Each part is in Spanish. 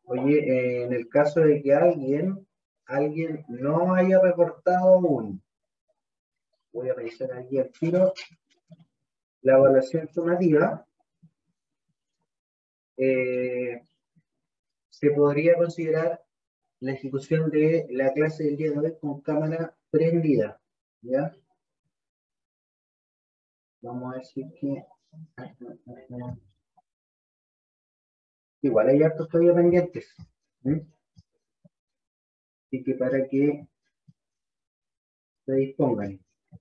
Oye, en el caso de que alguien no haya reportado aún, voy a revisar aquí al tiro la evaluación sumativa, se podría considerar la ejecución de la clase del día de hoy con cámara prendida, ¿ya? Vamos a decir que igual hay hartos todavía pendientes, ¿sí? Así que para que se dispongan,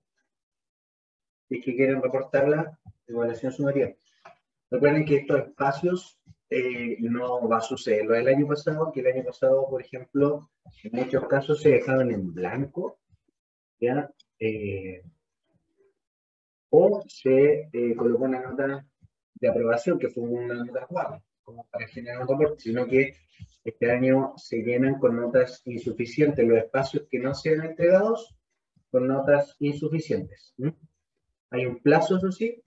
si es que quieren reportar la evaluación sumativa. Recuerden que estos espacios no va a suceder lo del año pasado, que el año pasado, por ejemplo, en muchos casos se dejaban en blanco, ¿ya? O se colocó una nota de aprobación, que fue una nota 4, como para generar un reporte, sino que este año se llenan con notas insuficientes los espacios que no sean entregados con notas insuficientes. ¿Mm? Hay un plazo, eso sí,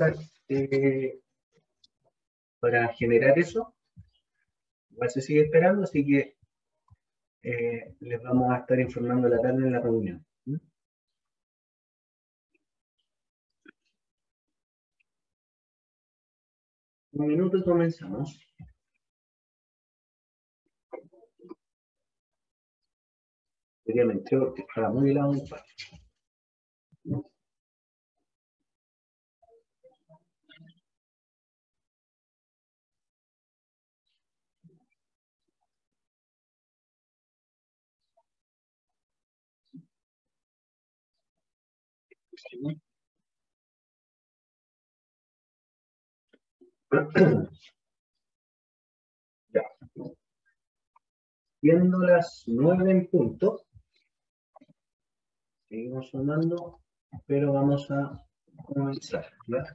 para generar eso. Igual se sigue esperando, así que les vamos a estar informando la tarde en la reunión. ¿Mm? Un minuto y comenzamos. Obviamente, porque estaba muy helado un par. Ya. Siendo las 9 en punto, seguimos sonando, pero vamos a comenzar. ¿Ya?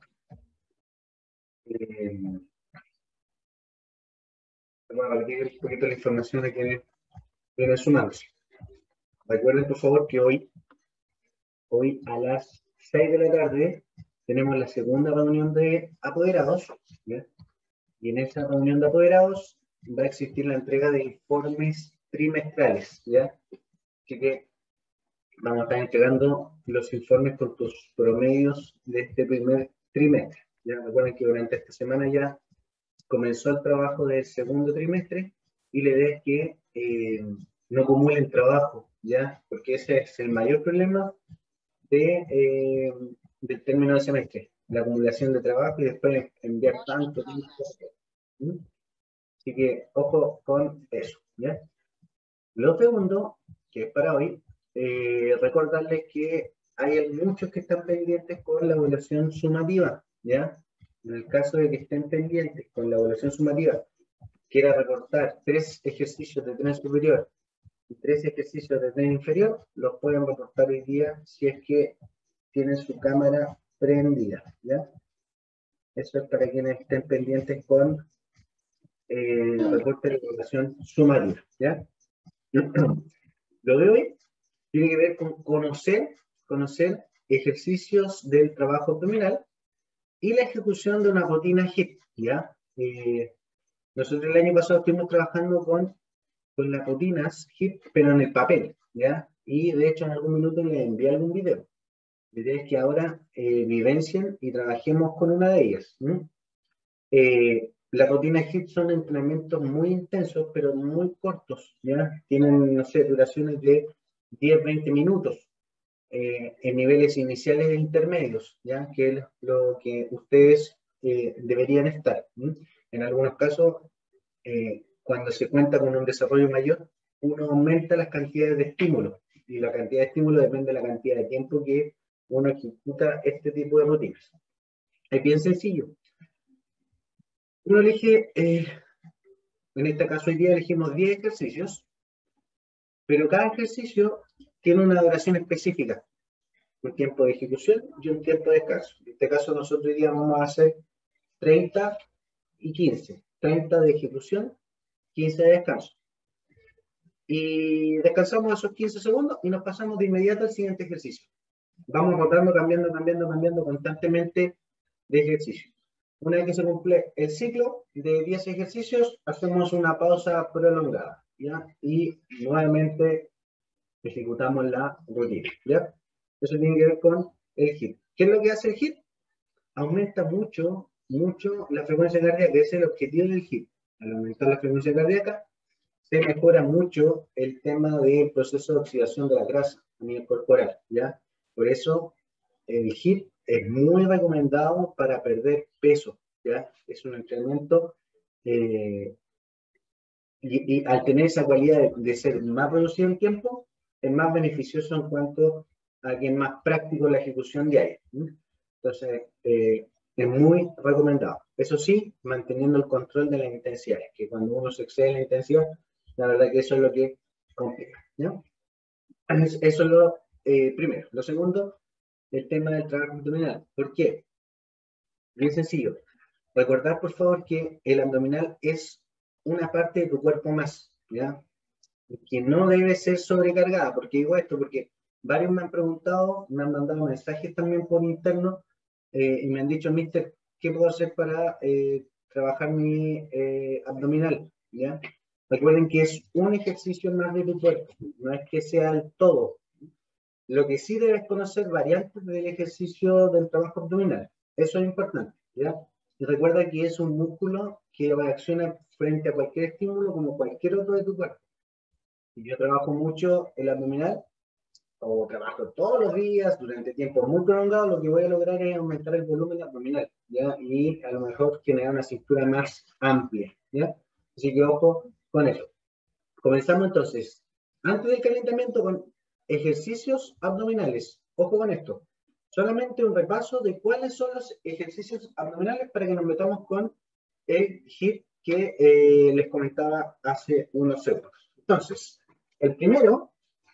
Vamos a repetir un poquito la información de quienes vienen sumándose. Recuerden, por favor, que hoy a las 6 de la tarde tenemos la segunda reunión de apoderados, ¿ya? Y en esa reunión de apoderados va a existir la entrega de informes trimestrales, ¿ya? Así que vamos a estar entregando los informes con tus promedios de este primer trimestre. Ya recuerden que durante esta semana ya comenzó el trabajo del segundo trimestre y la idea es que no acumulen trabajo, ¿ya? Porque ese es el mayor problema del término de semestre, la acumulación de trabajo y después enviar tanto tiempo. ¿Mm? Así que ojo con eso, ¿ya? Lo segundo, que es para hoy, recordarles que hay muchos que están pendientes con la evaluación sumativa, ¿ya? En el caso de que estén pendientes con la evaluación sumativa, quiera reportar 3 ejercicios de tren superior y 3 ejercicios de tren inferior, los pueden reportar hoy día si es que tienen su cámara prendida, ¿ya? Eso es para quienes estén pendientes con el reporte de evaluación sumativa, ¿ya? Lo de hoy tiene que ver con conocer ejercicios del trabajo abdominal y la ejecución de una rutina HIIT, ¿ya? Nosotros el año pasado estuvimos trabajando con las rutinas HIIT, pero en el papel, ¿ya? Y de hecho en algún minuto les envié algún video. La idea es que ahora vivencien y trabajemos con una de ellas. Las rutinas HIIT son entrenamientos muy intensos, pero muy cortos, ¿ya? Tienen, no sé, duraciones de 10-20 minutos en niveles iniciales e intermedios, ¿ya? Que es lo que ustedes deberían estar. ¿Mm? En algunos casos, cuando se cuenta con un desarrollo mayor, uno aumenta las cantidades de estímulos y la cantidad de estímulos depende de la cantidad de tiempo que uno ejecuta este tipo de rutinas. Es bien sencillo. Uno elige, en este caso hoy día elegimos 10 ejercicios, pero cada ejercicio tiene una duración específica, un tiempo de ejecución y un tiempo de descanso. En este caso nosotros hoy día vamos a hacer 30 y 15. 30 de ejecución, 15 de descanso. Y descansamos esos 15 segundos y nos pasamos de inmediato al siguiente ejercicio. Vamos rotando, cambiando constantemente de ejercicio. Una vez que se cumple el ciclo de 10 ejercicios, hacemos una pausa prolongada, ¿ya? Y nuevamente ejecutamos la rutina, ¿ya? Eso tiene que ver con el HIIT. ¿Qué es lo que hace el HIIT? Aumenta mucho la frecuencia cardíaca, ese es el objetivo del HIIT. Al aumentar la frecuencia cardíaca, se mejora mucho el tema del proceso de oxidación de la grasa a nivel corporal, ¿ya? Por eso el HIIT es muy recomendado para perder peso, ¿ya? Es un entrenamiento y al tener esa cualidad de ser más reducido en tiempo, es más beneficioso en cuanto a que es más práctico en la ejecución diaria. Entonces, es muy recomendado. Eso sí, manteniendo el control de las intensidades, que cuando uno se excede en la intensidad, la verdad que eso es lo que complica, ¿no? Eso es lo primero. Lo segundo, el tema del trabajo abdominal. ¿Por qué? Bien sencillo. Recordar, por favor, que el abdominal es una parte de tu cuerpo más, ¿ya? Que no debe ser sobrecargada. ¿Por qué digo esto? Porque varios me han preguntado, me han mandado mensajes también por interno y me han dicho, mister, ¿qué puedo hacer para trabajar mi abdominal? ¿Ya? Recuerden que es un ejercicio más de tu cuerpo, no es que sea el todo. Lo que sí debes conocer variantes del ejercicio del trabajo abdominal. Eso es importante, ¿ya? Y recuerda que es un músculo que reacciona frente a cualquier estímulo como cualquier otro de tu cuerpo. Si yo trabajo mucho el abdominal, o trabajo todos los días durante tiempos muy prolongados, lo que voy a lograr es aumentar el volumen abdominal, ¿ya? Y a lo mejor generar una cintura más amplia, ¿ya? Así que ojo con eso. Comenzamos entonces, antes del calentamiento, con ejercicios abdominales. Ojo con esto. Solamente un repaso de cuáles son los ejercicios abdominales para que nos metamos con el HIIT que les comentaba hace unos segundos. Entonces, el primero,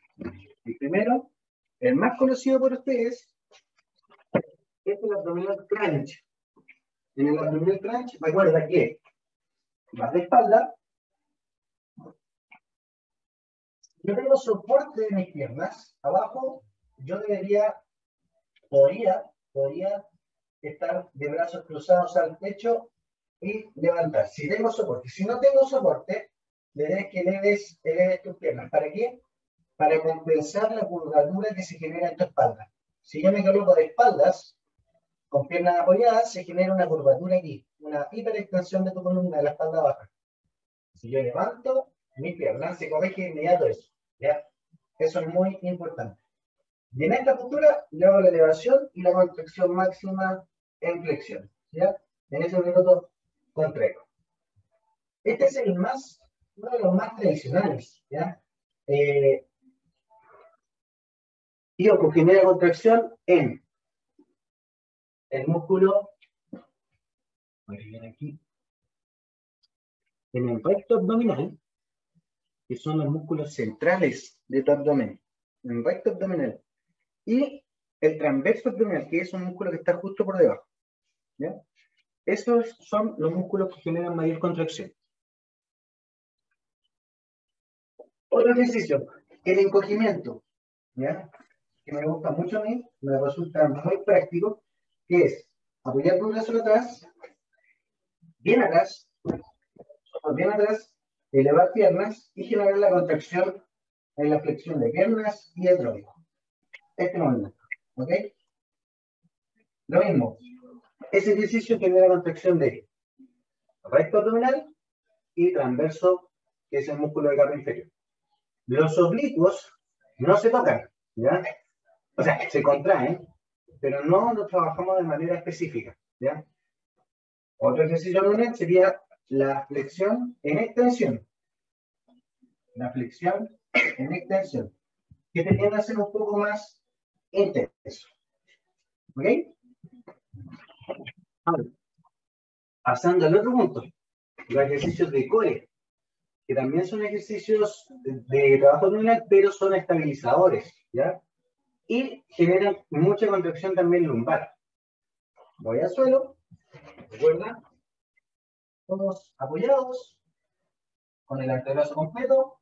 el más conocido por ustedes, es el abdominal crunch. En el abdominal crunch, recuerda que vas de espalda. Yo tengo soporte de mis piernas. Abajo, yo podría estar de brazos cruzados al pecho y levantar. Si tengo soporte. Si no tengo soporte, le debes que eleves tus piernas. ¿Para qué? Para compensar la curvatura que se genera en tu espalda. Si yo me coloco de espaldas, con piernas apoyadas, se genera una curvatura aquí, una hiperextensión de tu columna de la espalda baja. Si yo levanto mis piernas, se corrige de inmediato eso, ¿ya? Eso es muy importante. Y en esta postura, yo hago la elevación y la contracción máxima en flexión, ¿ya? En ese minuto contraigo. Este es uno de los más tradicionales, ¿ya? Y ojo, genera contracción en el músculo, muy bien aquí, en el recto abdominal, que son los músculos centrales de tu abdomen, en el recto abdominal, y el transverso abdominal, que es un músculo que está justo por debajo, ¿ya? Esos son los músculos que generan mayor contracción. Otro ejercicio, el encogimiento, ¿ya? Que me gusta mucho a mí, me resulta muy práctico, que es apoyar tu brazo atrás, bien atrás, elevar piernas y generar la contracción en la flexión de piernas y el tronco. Este movimiento, ¿ok? Lo mismo, ese ejercicio genera contracción de recto abdominal y transverso, que es el músculo de carne inferior. Los oblicuos no se tocan, ¿ya? O sea, se contraen, pero no los trabajamos de manera específica, ¿ya? Otro ejercicio abdominal sería la flexión en extensión. La flexión en extensión, que te tiende a ser un poco más intenso. ¿Ok? Ahora, pasando al otro punto, los ejercicios de core, que también son ejercicios de trabajo abdominal, pero son estabilizadores, ¿ya? Y generan mucha contracción también lumbar. Voy al suelo, recuerda, todos apoyados, con el antebrazo completo,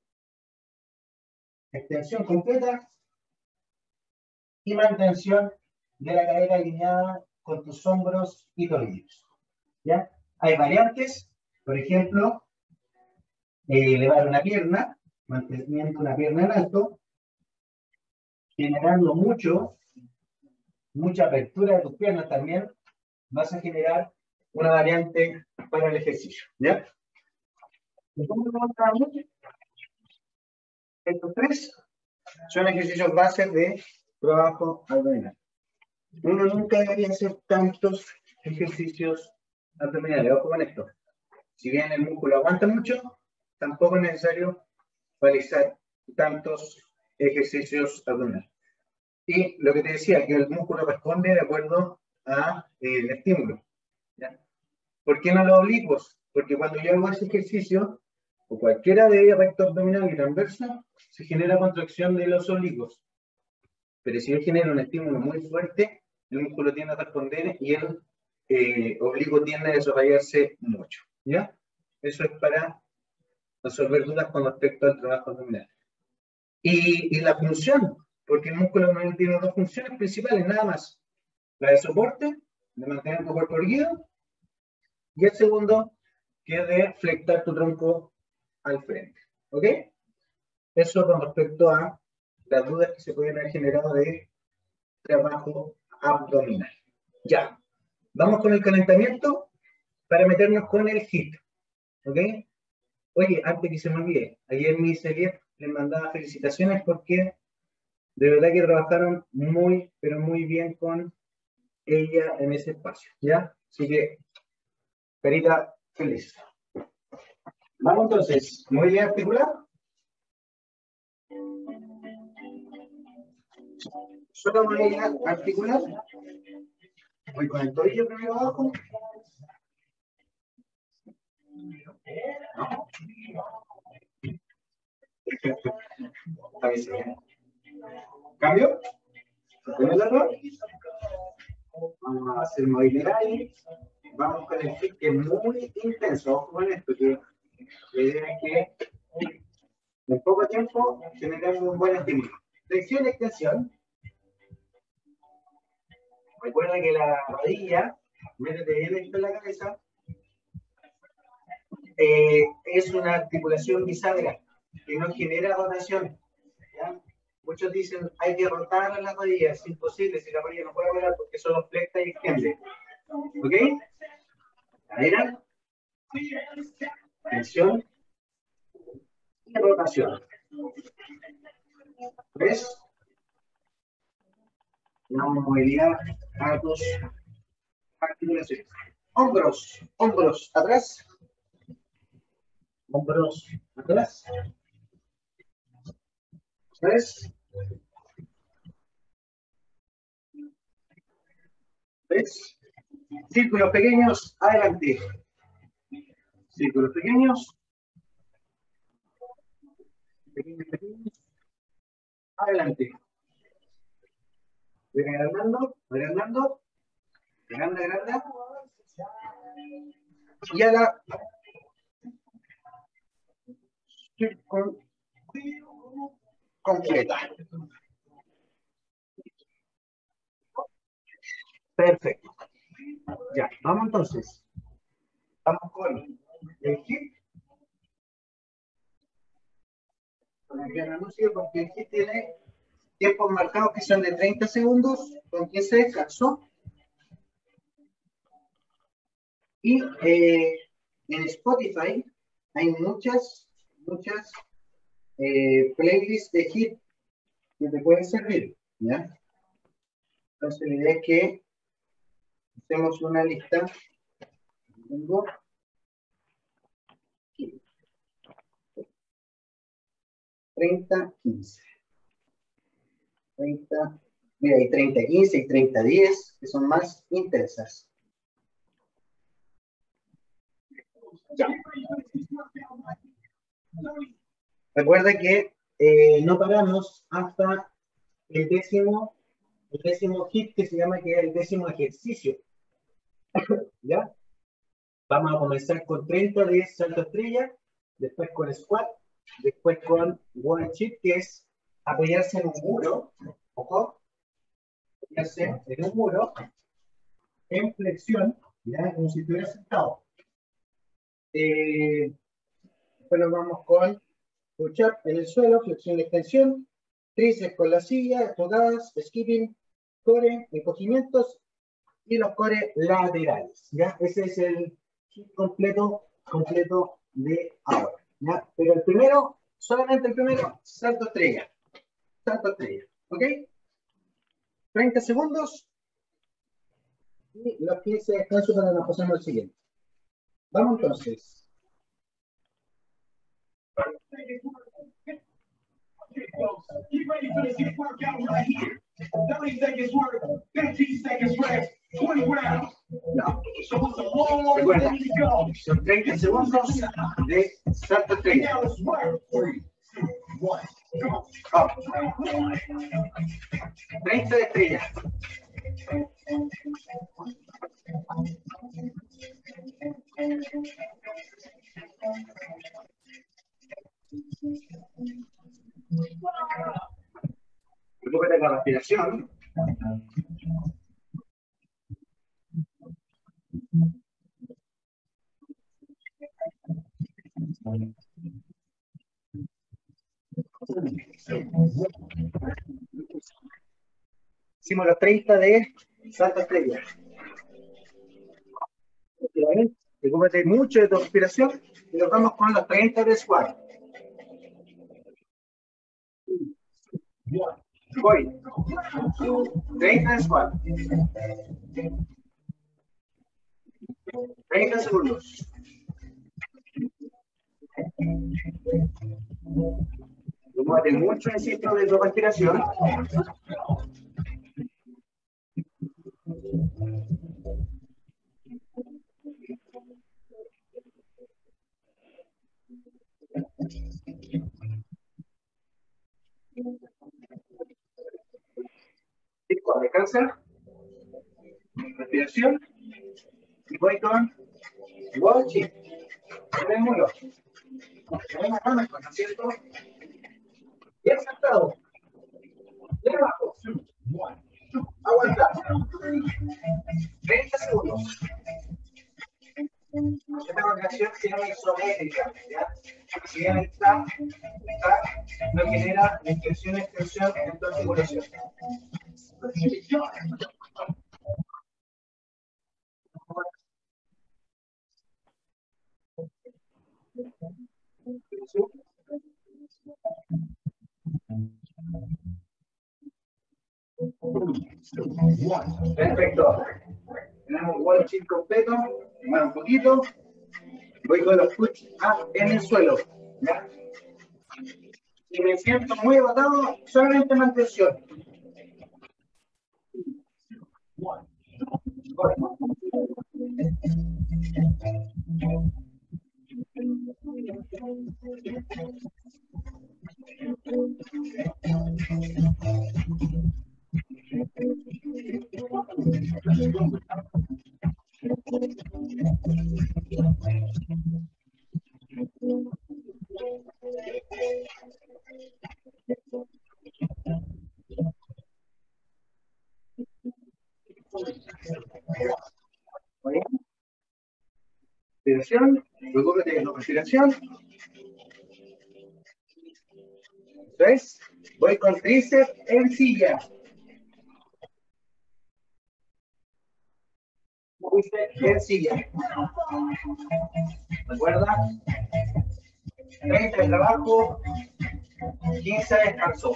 extensión completa y mantención de la cadera alineada con tus hombros y tobillos. ¿Ya? Hay variantes, por ejemplo, elevar una pierna, manteniendo una pierna en alto, generando mucha apertura de tus piernas también, vas a generar una variante para el ejercicio, ¿ya? ¿Y cómo lo encontramos? Estos tres son ejercicios bases de trabajo abdominal. Uno nunca debería hacer tantos ejercicios abdominales. Ojo con esto. Si bien el músculo aguanta mucho, tampoco es necesario realizar tantos ejercicios abdominales. Y lo que te decía, que el músculo responde de acuerdo al estímulo. ¿Ya? ¿Por qué no los oblicuos? Porque cuando yo hago ese ejercicio, o cualquiera de recto abdominal y transverso, se genera contracción de los oblicuos. Pero si yo genero un estímulo muy fuerte, el músculo tiende a responder y el oblicuo tiende a desarrollarse mucho. ¿Ya? Eso es para resolver dudas con respecto al trabajo abdominal. Y la función, porque el músculo abdominal tiene dos funciones principales, nada más. La de soporte, de mantener tu cuerpo erguido, y el segundo, que es de flectar tu tronco al frente. ¿Ok? Eso con respecto a las dudas que se pueden haber generado de trabajo abdominal. Ya. Vamos con el calentamiento para meternos con el HIIT. ¿Ok? Oye, antes que se me olvide, ayer mi Elliot les mandaba felicitaciones porque de verdad que trabajaron muy, pero muy bien con ella en ese espacio. ¿Ya? Así que, carita feliz. Vamos entonces, movilidad articular. Solo movilidad articular. Voy con el tobillo primero abajo. ¿Cambio? Vamos a hacer movilidad y vamos con el HIIT que es muy intenso. Ojo con esto, que la idea es que en poco tiempo generamos un buen estímulo. Flexión y extensión. Recuerda que la rodilla, métete bien esto en la cabeza, es una articulación bisagra que no genera rotación. ¿Ya? Muchos dicen, hay que rotar la rodilla, es imposible, si la rodilla no puede rotar porque solo flexa y extiende. ¿Ok? Cadera, tensión y rotación. ¿Ves? Una movilidad a tus articulaciones. Hombros, hombros atrás. Hombros atrás. ¿Ves? ¿Ves? Círculos pequeños, adelante. Círculos pequeños. Pequeños, pequeños. Adelante. Ven agrandando, agrandando. Agranda, agranda. Y haga círculo completa. Perfecto. Ya, vamos entonces. Vamos con el HIIT. Porque el HIIT tiene tiempos marcados que son de 30 segundos con 15 de descanso. Y en Spotify hay muchas playlists de HIIT que te pueden servir. ¿Ya? Entonces la idea es que hacemos una lista. Tengo 30, 15. 30, mira, hay 30, 15 y 30, 10, que son más intensas. Ya. Recuerda que no paramos hasta el décimo HIIT, que se llama que es el décimo ejercicio. ¿Ya? Vamos a comenzar con 30 de salto estrella, después con squat, después con wall chip, que es apoyarse en un muro. Ojo, apoyarse en un muro, en flexión, ¿ya? Como si estuviera sentado. Después nos vamos con push-up en el suelo, flexión y extensión, tríceps con la silla, tocadas, skipping, core, encogimientos y los core laterales, ¿ya? Ese es el kit completo de ahora, ¿ya? Pero el primero, solamente el primero, salto estrella, ¿ok? 30 segundos y los 15 descanso para nos pasamos al siguiente. Vamos entonces. Get ready for this hit workout right here. 30 seconds work, 15 seconds rest, 20 rounds. No. So it's a long way to go. Son 30 segundos de salto estrella. Now let's work. 3, 2, 1, go. Up. 30 de estrella. Recupera la respiración. Hicimos los 30 de salto estrella. Recupérate mucho de tu respiración y nos vamos con los 30 de squat. Voy. 30 de squat. 30 segundos. Recupérate mucho, insisto, de tu respiración. Listo, descansa. Respiración. Y voy con watching. Tenemos las manos con asiento. Bien sentado. Bien abajo. Aguanta. 30 segundos. Esta contracción se llama isométrica, ¿ya? Si bien está, no genera extensión en tu articulación. Perfecto. Tenemos walking completo. Más un poquito. Voy con los push up en el suelo. ¿Ya? Si me siento muy agotado, solamente mantención. Respiración, recúbrete de la respiración. Eso es. Voy con tríceps en silla. Tríceps en silla. Recuerda, 30 de trabajo, 15 de descanso.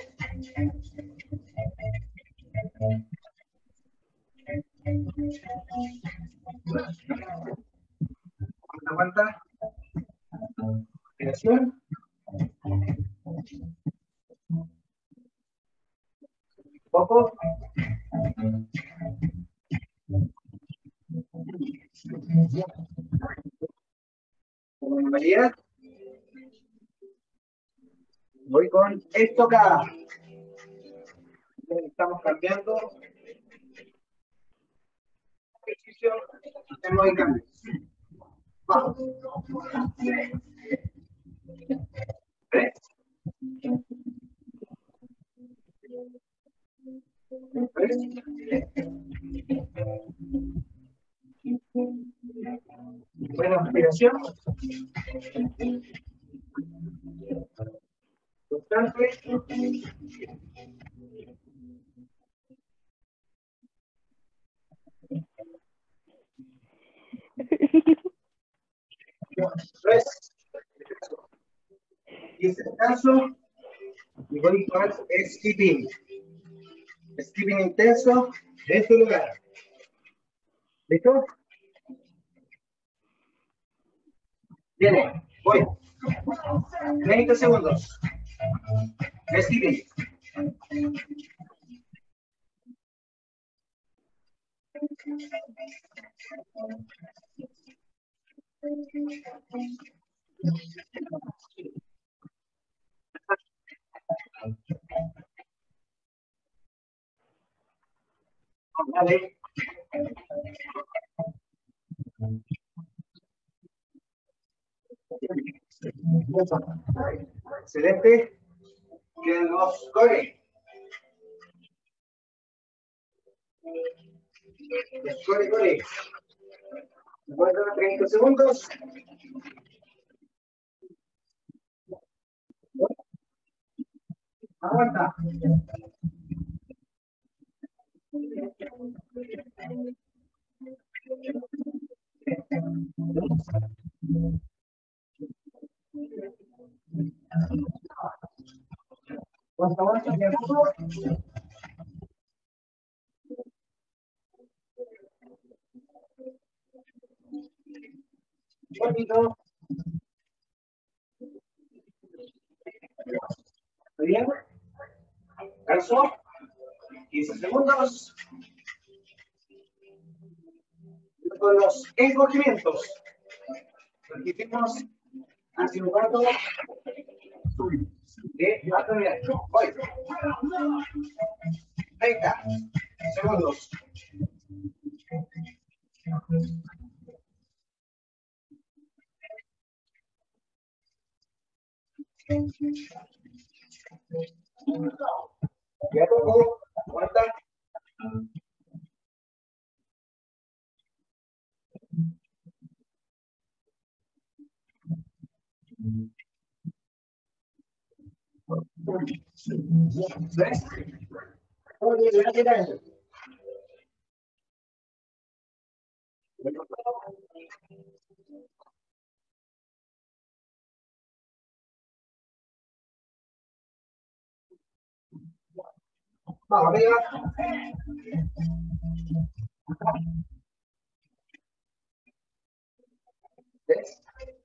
Aguanta. Respiración. Poco. Con normalidad. Voy con estocada. Estamos cambiando. Ejercicio. Hacemos el cambio. Vamos. 3. 3. Respiración. Constante. Y este descanso, y voy a tomar skipping. Skipping intenso en su lugar. ¿Listo? Viene, voy. 30 segundos. Skipping. Vale. Excelente. Quedan dos core. Core. Aguanta 30 segundos. Aguanta. Aguanta. Bonito. Muy bien. Calzo. 15 segundos. Con los encogimientos. Repetimos hace un rato. Voy. 30 segundos. Ya poco, aguanta. ¿Ves? Vamos, arriba. ¿Ves?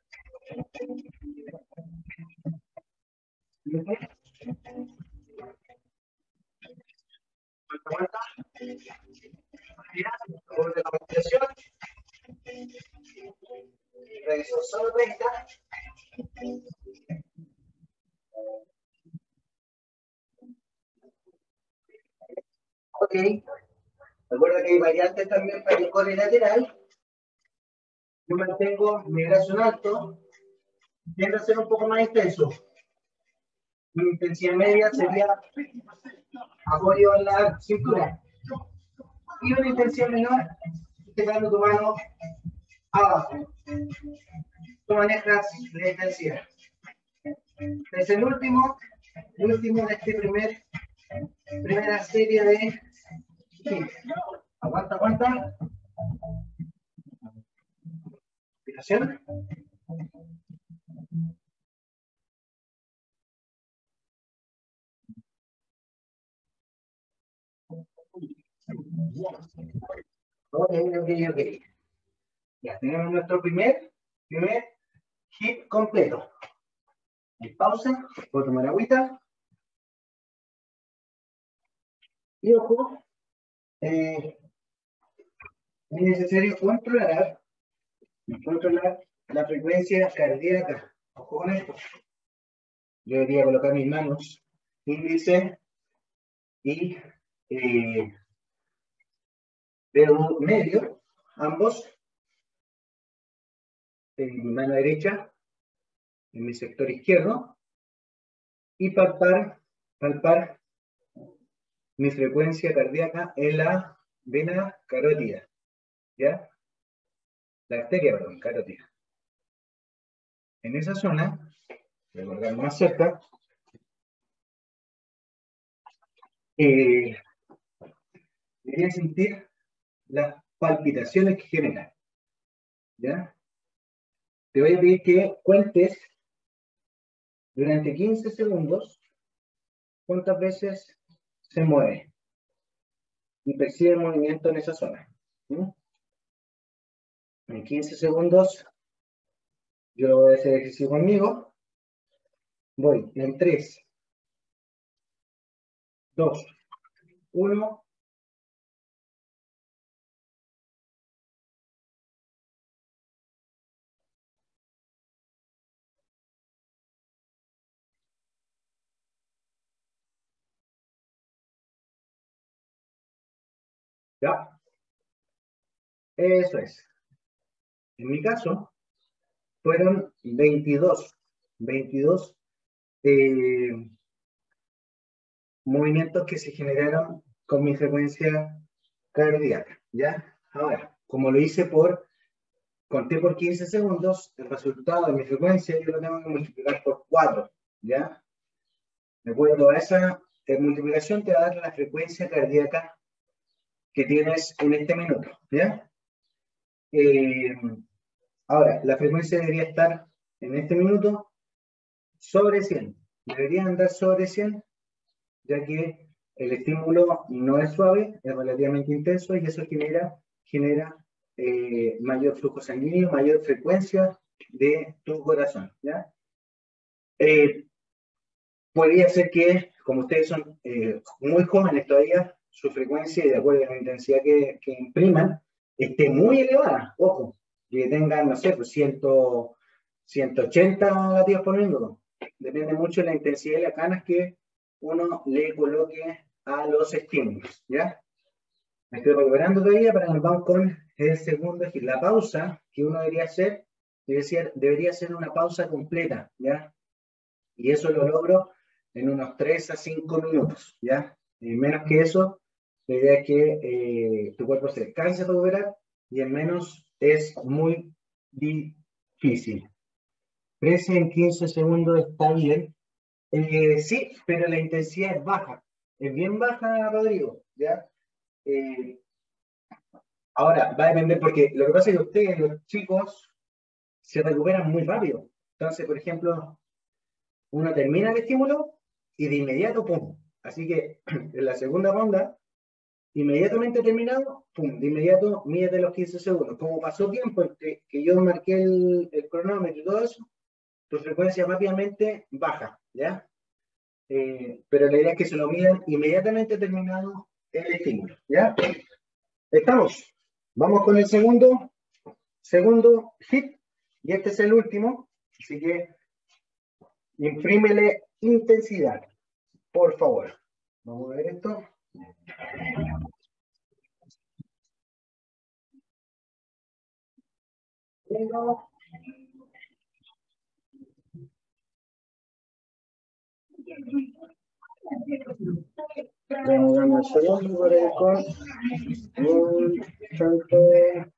Aguanta. Mira, por de la respiración. Regreso solo 30. Ok. Recuerda que hay variantes también para el core lateral. Yo mantengo mi brazo en alto. Tiende a ser un poco más intenso. Mi intensidad media sería apoyo en la cintura. Y una intensidad menor, dejando tu mano abajo. Tú manejas la intensidad. Es el último de este primera serie de... Sí. Aguanta. Respiración. Ok. Ya tenemos nuestro primer hit completo. Pausa, puedo tomar agüita. Y ojo, es necesario controlar la frecuencia cardíaca. Ojo con esto. Yo debería colocar mis manos índice y dedo medio, ambos, en mi mano derecha, en mi sector izquierdo, y palpar mi frecuencia cardíaca en la vena carótida, ¿ya? La arteria, perdón, carótida. en esa zona, voy a colocar más cerca, debería sentir las palpitaciones que genera. ¿Ya? Te voy a pedir que cuentes durante 15 segundos cuántas veces se mueve y percibe el movimiento en esa zona. ¿Sí? En 15 segundos, yo voy a hacer ejercicio conmigo. Voy en 3, 2, 1. ¿Ya? Eso es. En mi caso, fueron 22 eh, movimientos que se generaron con mi frecuencia cardíaca. ¿Ya? Ahora, como lo hice conté por 15 segundos, el resultado de mi frecuencia yo lo tengo que multiplicar por 4. ¿Ya? De acuerdo a esa multiplicación te va a dar la frecuencia cardíaca que tienes en este minuto. ¿Ya? Eh, Ahora, la frecuencia debería estar en este minuto sobre 100. Debería andar sobre 100, ya que el estímulo no es suave, es relativamente intenso y eso genera mayor flujo sanguíneo, mayor frecuencia de tu corazón. ¿Ya? Eh, Podría ser que, como ustedes son muy jóvenes todavía, su frecuencia, y de acuerdo a la intensidad que impriman, esté muy elevada. Ojo, que tengan, no sé, pues 180 latidos por minuto. Depende mucho de la intensidad de las ganas que uno le coloque a los estímulos. ¿Ya? Me estoy recuperando todavía para que nos vamos con el segundo eje. La pausa que uno debería hacer, debería ser una pausa completa. ¿Ya? Y eso lo logro en unos 3 a 5 minutos, ¿ya? Menos que eso, la idea es que tu cuerpo se descanse para recuperar y en menos es muy difícil. 13 en 15 segundos está bien. Sí, pero la intensidad es baja. Es bien baja, Rodrigo, ¿ya? Eh, Ahora, va a depender porque lo que pasa es que ustedes, los chicos, se recuperan muy rápido. Entonces, por ejemplo, uno termina el estímulo y de inmediato, pum. Así que en la segunda ronda, inmediatamente terminado, pum, de inmediato mídete los 15 segundos. Como pasó tiempo entre que yo marqué el cronómetro y todo eso, tu frecuencia rápidamente baja, ¿ya? Pero la idea es que se lo midan inmediatamente terminado el estímulo, ¿ya? Estamos. Vamos con el segundo hit, y este es el último, así que imprímele intensidad. Por favor. Vamos a ver esto. Vamos a un segundo por el con un tanto de...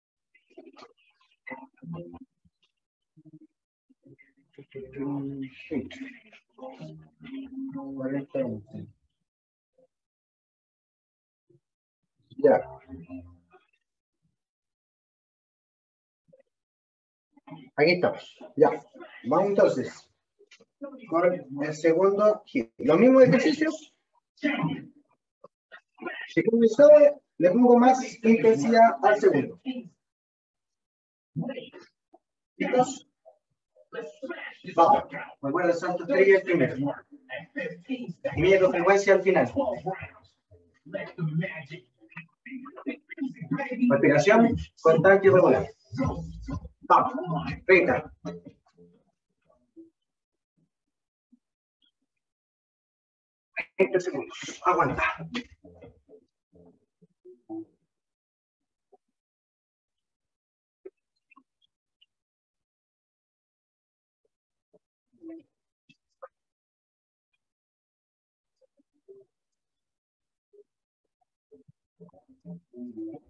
Ya. Aquí estamos. Ya. Vamos entonces con el segundo hit. Los mismos ejercicios. Si como sabe, le pongo más intensidad al segundo. ¿Listos? Vamos. Recuerda el salto estrella el primero. Y mide tu frecuencia al final. Respiración constante y regular. Vamos. 30. 20 segundos. Aguanta.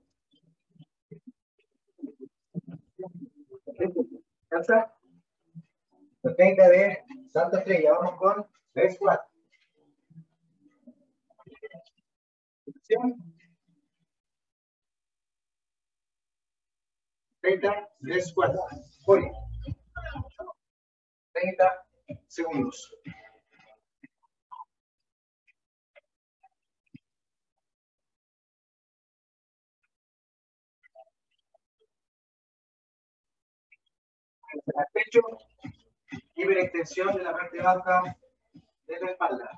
¿Cansa? Los 30 de Santa Estrella. Vamos con leg squat. 30 leg squat. Voy. 30 segundos. Al pecho, hiperextensión de la parte baja de la espalda.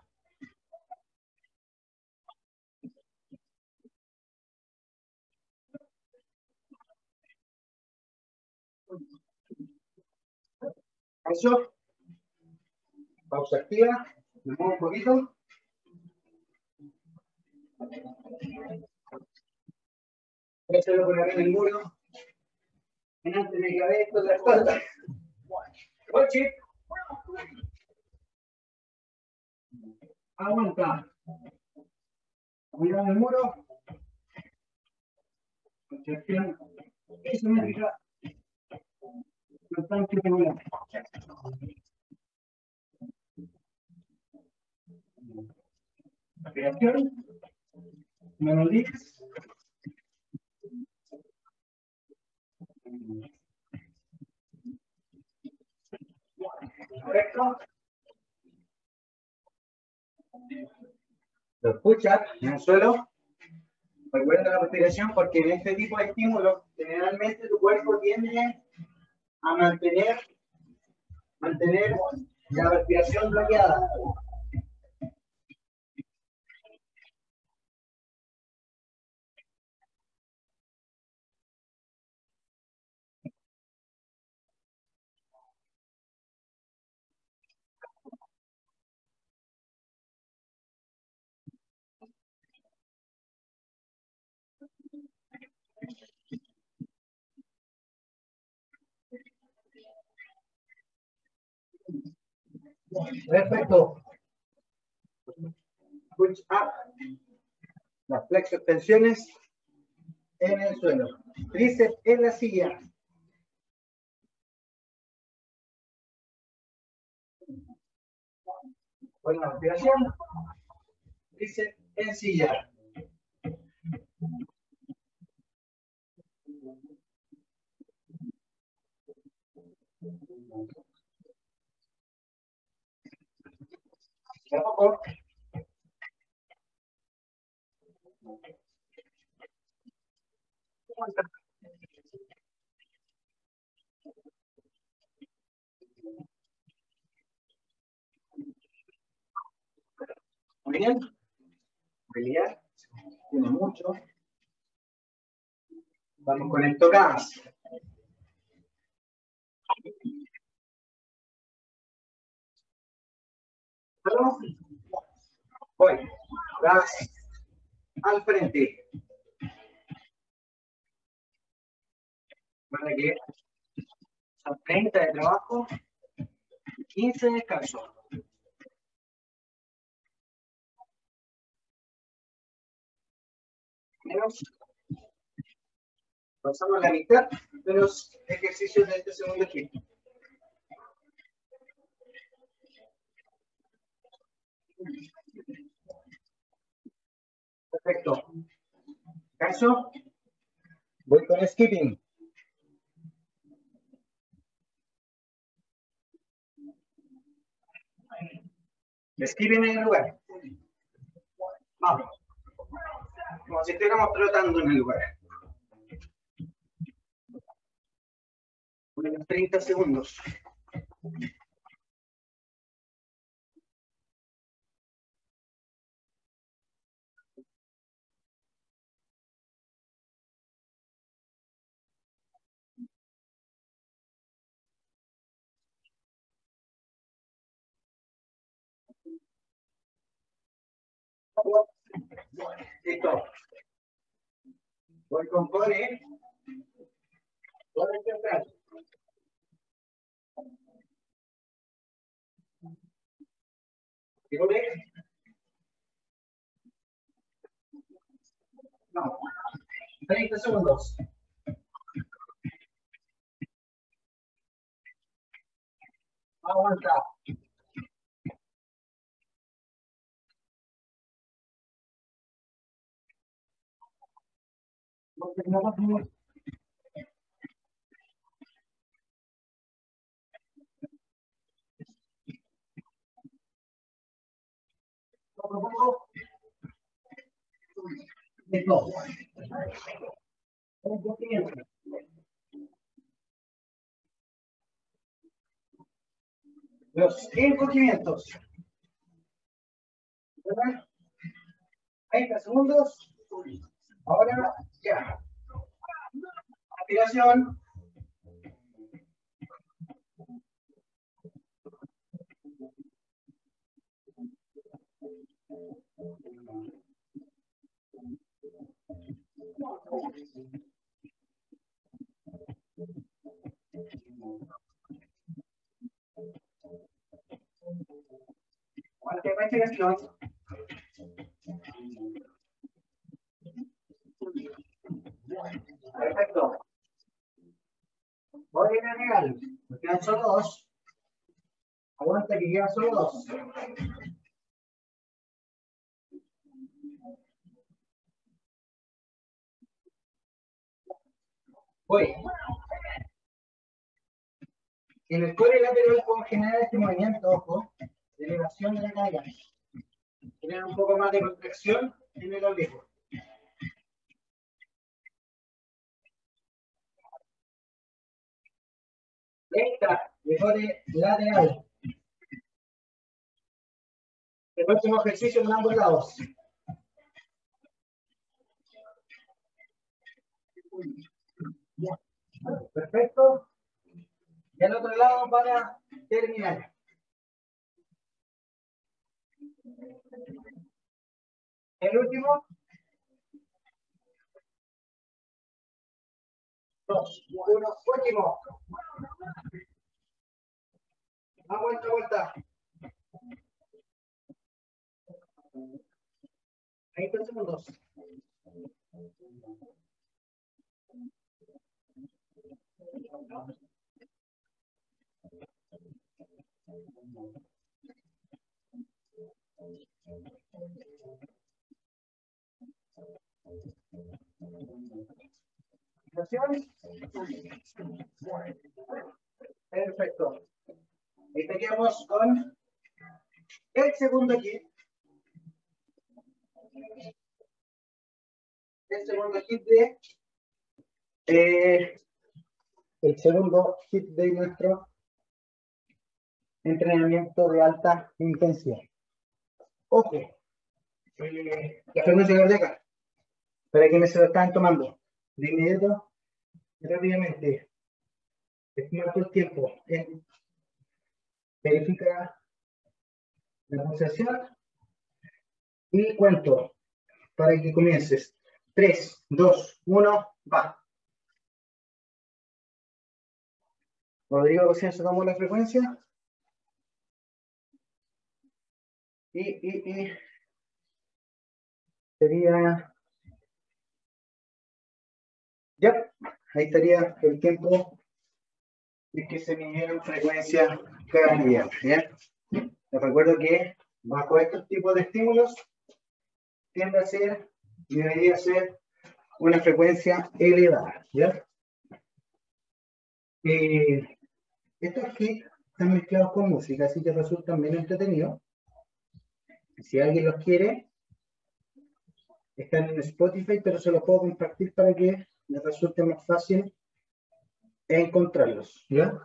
Eso. Pausa activa. Me muevo un poquito. Voy a hacerlo por acá en el muro. Antes de que haga esto de la espalda. Watch it. Aguanta. Apoyado en el muro. Contracción isométrica. Constante regular. Respiración. Monolix. Correcto. Lo escuchas en el suelo. Recuerda la respiración porque en este tipo de estímulos generalmente tu cuerpo tiende a mantener la respiración bloqueada. Perfecto. Push up. Las flexo-extensiones en el suelo. Tríceps en la silla. Buena respiración. Tríceps en silla. De a poco. Muy bien. Movilidad. Tiene mucho. Vamos con el tocadas. Voy. Gas al frente. Para que son 30 de trabajo y 15 de descanso. Menos. Pasamos la mitad de los ejercicios de este segundo equipo. Perfecto. Caso. Voy con skipping. Skipping en el lugar. Vamos. Como si estuviéramos trotando en el lugar. Unos 30 segundos. Listo. Voy con Cone. Cone central. Cone. No. 30 segundos. Aguanta. Los encogimientos. 30 segundos. Ahora ya. Aspiración. Respiración. Perfecto. Voy a real. Me quedan solo dos. Aguanta que quedan solo dos. Voy. En el core lateral puedo generar este movimiento, ojo, de elevación de la cadera. Generar un poco más de contracción en el oblicuo. Esta, de core lateral. El próximo ejercicio con ambos lados. Perfecto. Y al otro lado para terminar. El último. 2, 1, último. Vuelta, vuelta. Ahí 3 segundos. Perfecto. Estaríamos con el segundo hit. El segundo hit de el segundo hit de nuestro entrenamiento de alta intensidad. Ojo, la frecuencia cardíaca, para quienes se lo están tomando, de inmediato, rápidamente, estima tu tiempo, verifica la pulsación y cuento para que comiences. 3, 2, 1, va. Rodrigo recién se tomó la frecuencia. Y sería... Ya, ahí estaría el tiempo de que se midieron frecuencia cardíaca. ¿Ya? Les recuerdo que bajo estos tipos de estímulos tiende a ser y debería ser una frecuencia elevada. ¿Ya? Estos kits están mezclados con música, así que resultan bien entretenidos. Si alguien los quiere, están en Spotify, pero se los puedo compartir para que les resulte más fácil encontrarlos. ¿Ya?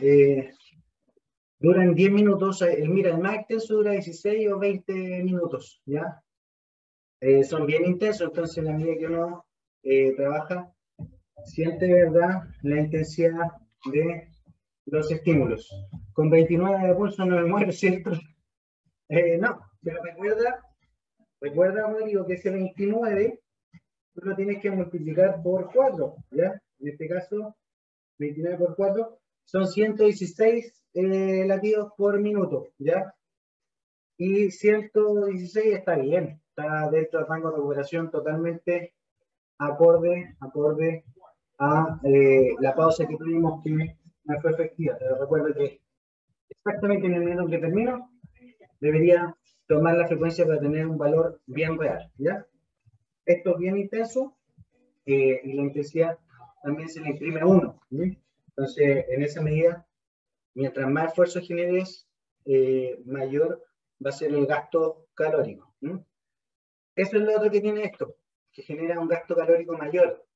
Duran 10 minutos, mira, el más extenso dura 16 o 20 minutos, ¿ya? Son bien intensos, entonces en la medida que uno trabaja, siente de verdad la intensidad de los estímulos. Con 29 de pulso no me muero, ¿cierto? No, pero recuerda, Rodrigo, que ese 29 tú lo tienes que multiplicar por 4, ¿ya? En este caso, 29 por 4 son 116 latidos por minuto, ¿ya? Y 116 está bien, está dentro del rango de recuperación totalmente acorde a la pausa que tuvimos que no fue efectiva. Te recuerdo que exactamente en el minuto que termino, debería tomar la frecuencia para tener un valor bien real, ¿ya? Esto es bien intenso y la intensidad también se le imprime a uno, ¿sí? Entonces, en esa medida, mientras más esfuerzo generes, mayor va a ser el gasto calórico, ¿sí? Eso es lo otro que tiene esto, que genera un gasto calórico mayor.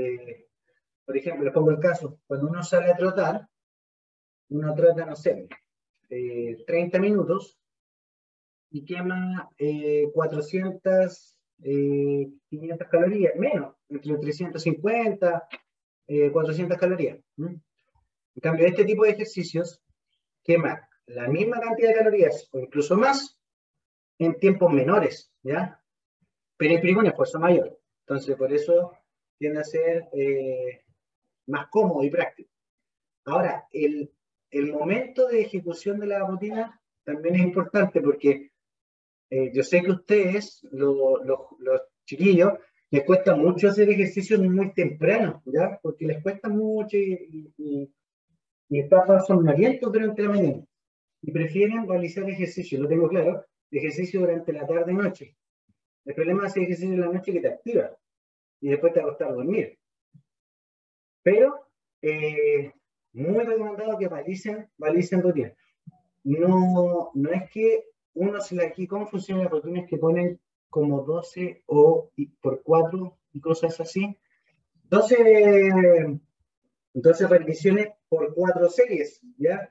Por ejemplo, les pongo el caso, cuando uno sale a trotar, uno trota, no sé, 30 minutos y quema 400, 500 calorías, menos, entre 350, 400 calorías. ¿Mm? En cambio, este tipo de ejercicios quema la misma cantidad de calorías o incluso más en tiempos menores, ¿ya? Pero implica un esfuerzo mayor. Entonces, por eso tiende a ser más cómodo y práctico. Ahora, el momento de ejecución de la rutina también es importante porque yo sé que ustedes, los chiquillos, les cuesta mucho hacer ejercicios muy temprano, ¿ya? Porque les cuesta mucho y están somnolientos durante la mañana. Y prefieren realizar ejercicio, lo tengo claro, ejercicio durante la tarde-noche. El problema es hacer ejercicio en la noche que te activa y después te va a costar dormir. Pero, muy recomendado que balicen rutina. No es que uno se la aquí, ¿cómo funcionan las rutinas que ponen como 12 o por 4 y cosas así? 12, 12 repeticiones por 4 series, ¿ya?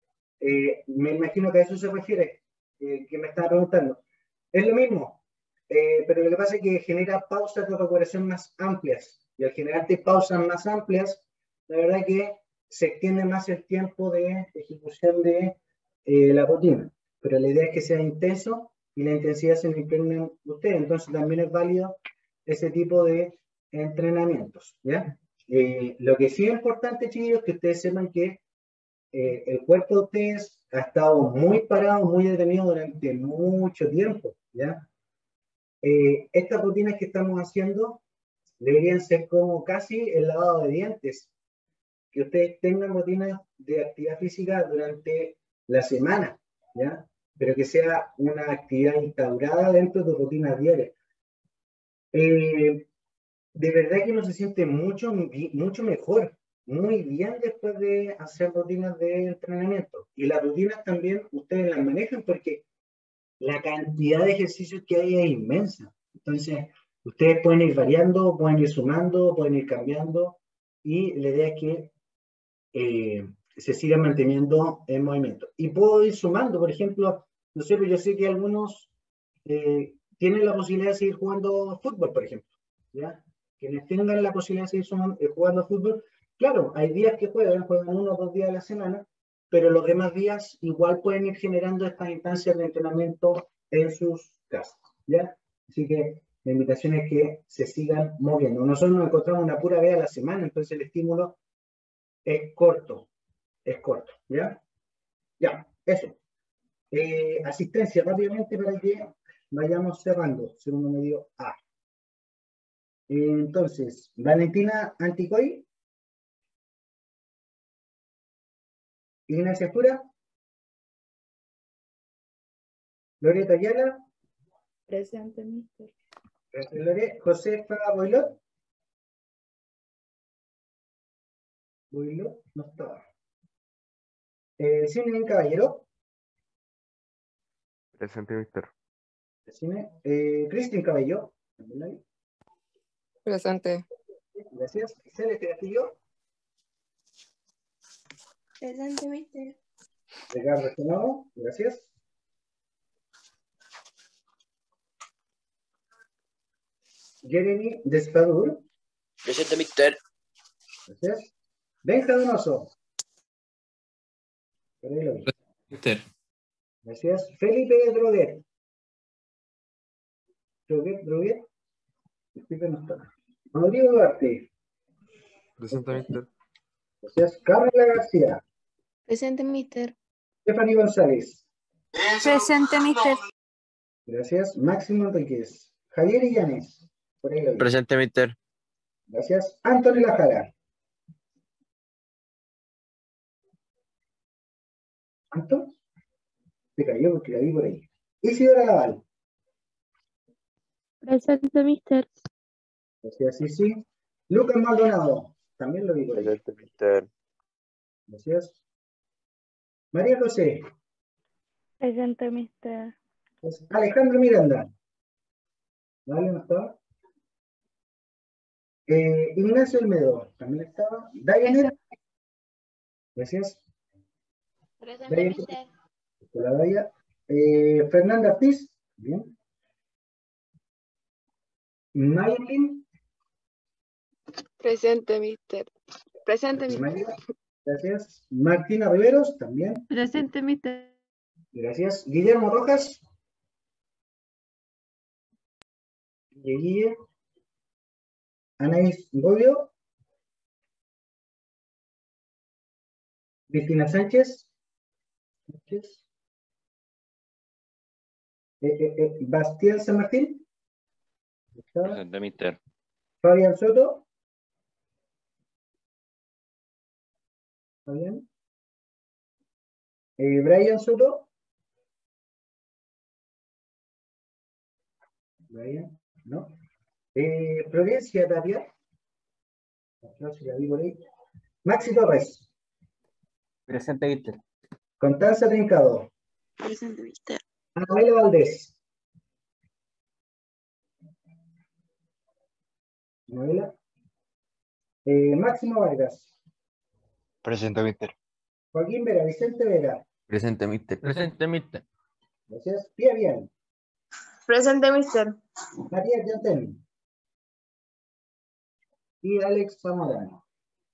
Me imagino que a eso se refiere, que me estaba preguntando. Es lo mismo, pero lo que pasa es que genera pausas de recuperación más amplias. Y al generarte pausas más amplias, la verdad que se extiende más el tiempo de ejecución de la rutina. Pero la idea es que sea intenso y la intensidad se le impregne a usted. Entonces también es válido ese tipo de entrenamientos, ¿ya? Lo que sí es importante, chiquillos, es que ustedes sepan que el cuerpo de ustedes ha estado muy parado, muy detenido durante mucho tiempo, ¿ya? Estas rutinas que estamos haciendo deberían ser como casi el lavado de dientes, que ustedes tengan rutinas de actividad física durante la semana, ¿ya? Pero que sea una actividad instaurada dentro de rutinas diarias. De verdad que uno se siente mucho mejor, muy bien después de hacer rutinas de entrenamiento. Y las rutinas también ustedes las manejan porque la cantidad de ejercicios que hay es inmensa. Entonces, ustedes pueden ir variando, pueden ir sumando, pueden ir cambiando y la idea es que se sigan manteniendo en movimiento. Y puedo ir sumando, por ejemplo, no sé, pero yo sé que algunos tienen la posibilidad de seguir jugando fútbol, por ejemplo, ¿ya? Quienes tengan la posibilidad de seguir jugando fútbol, claro, hay días que juegan 1 o 2 días a la semana, pero los demás días igual pueden ir generando estas instancias de entrenamiento en sus casas, ¿ya? Así que la invitación es que se sigan moviendo. Nosotros nos encontramos una pura vez a la semana, entonces el estímulo es corto, ¿ya? Ya, eso. Asistencia rápidamente para que vayamos cerrando, segundo medio A. Entonces, Valentina Anticoy, Ignacia Pura, Loreto Ayala, Presente, mister. Josefa Boilot, no estaba. Cine Caballero, Presente, mister. Cristian Cabello, también ahí. Presente. Gracias. Celeste Castillo, Presente, mister. Ricardo Estonado, gracias. Jeremy Despadur, Presente, mister. gracias. Benja Donoso. Por ahí lo vi. Mister. Gracias. Felipe Droguet. Droguet. Disculpe, no está. Rodrigo Duarte. Presente, mister. Gracias. Carla García. Presente, mister. Stephanie González. Presente, mister. Gracias. Máximo Enríquez. Javier Illanes. Por ahí lo vi. Presente, mister. Gracias. Antonio Jara. ¿Anton? Se cayó porque la vi por ahí. Isidora Laval. Presente, mister. Gracias, sí. Lucas Maldonado. También lo vi por ahí. Presente, mister. Gracias. María José. Presente, mister. Alejandro Miranda. ¿Vale? ¿No estaba? Ignacio Olmedo. También estaba. Dayanet. Gracias. Presente, Dayanet. mister. La Daya. Fernanda Ortiz. Bien. Maylin. Presente, mister. Presente, mister. María. Gracias. Martina Riveros. También. Presente, mister. Gracias. Guillermo Rojas. Guille. Anaís Bobbio. Cristina Sánchez. Bastián San Martín. Presente, mister. Fabián Soto. Fabián. Brian Soto. Brian, ¿no? Florencia Tapia. No sé, la vi por ahí. Maxi Torres. Presente, mister. Constanza Trincado. Presente, mister. Anabela Valdés. Anabela. Máximo Vargas. Presente, mister. Joaquín Vera. Vicente Vera. Presente, mister. Presente, mister. Gracias. Pía Bien. Presente, mister. Matías Yantén. Y Alex Zamorano.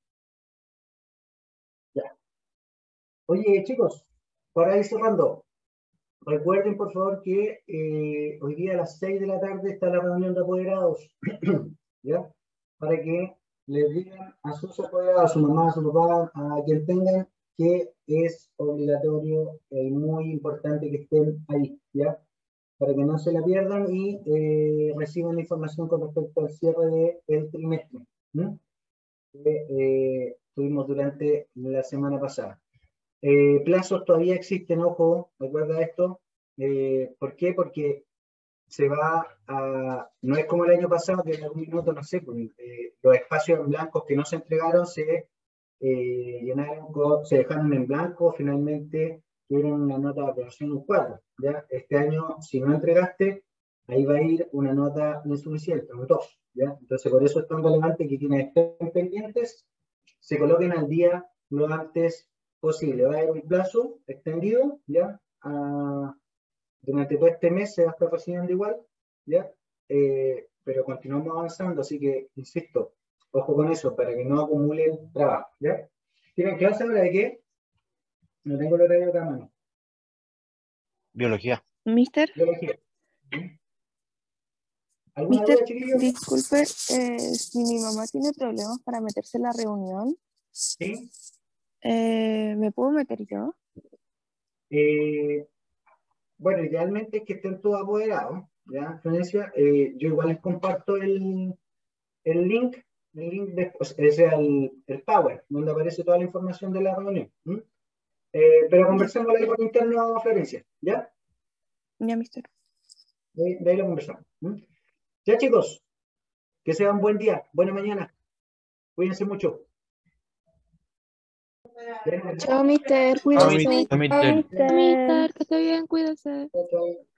Ya. Oye, chicos, para ir cerrando, recuerden por favor que hoy día a las 6 de la tarde está la reunión de apoderados, ¿ya? Para que les digan a sus apoderados, a su mamá, a su papá, a quien tengan, que es obligatorio y muy importante que estén ahí, ¿ya? Para que no se la pierdan y reciban la información con respecto al cierre del trimestre, ¿no? Que tuvimos durante la semana pasada. Plazos todavía existen, ojo, recuerda esto. ¿Por qué? Porque se va a, no es como el año pasado que en algún minuto, no sé, pues, los espacios en blancos que no se entregaron se llenaron, se dejaron en blanco, finalmente tuvieron una nota de aprobación un 4. ¿Ya? Este año, si no entregaste, ahí va a ir una nota insuficiente, un 2. ¿Ya? Entonces, por eso es tan relevante que quienes estén pendientes se coloquen al día lo antes posible. Va a haber un plazo extendido, ¿ya? Durante todo este mes se va a estar recibiendo igual, ¿ya? Pero continuamos avanzando, así que, insisto, ojo con eso, para que no acumulen trabajo, ¿ya? ¿Tienen clase ahora de qué? No tengo el horario acá a mano. Biología. Mister. Biología. ¿Alguna Mister, duda, chiquillos? disculpe, si mi mamá tiene problemas para meterse en la reunión, Sí. ¿me puedo meter yo? Bueno, idealmente es que estén todos apoderados, ¿ya, Florencia? Yo igual les comparto el link después, o sea, el Power, donde aparece toda la información de la reunión. Pero conversemos ahí por interno, Florencia, ¿ya? Ya, mister. De ahí lo conversamos. Ya, chicos, que sea un buen día, buena mañana. Cuídense mucho. Chao, mister. Chao, Cuídese. mister. Mister, que esté bien, cuídese. Chao, chao.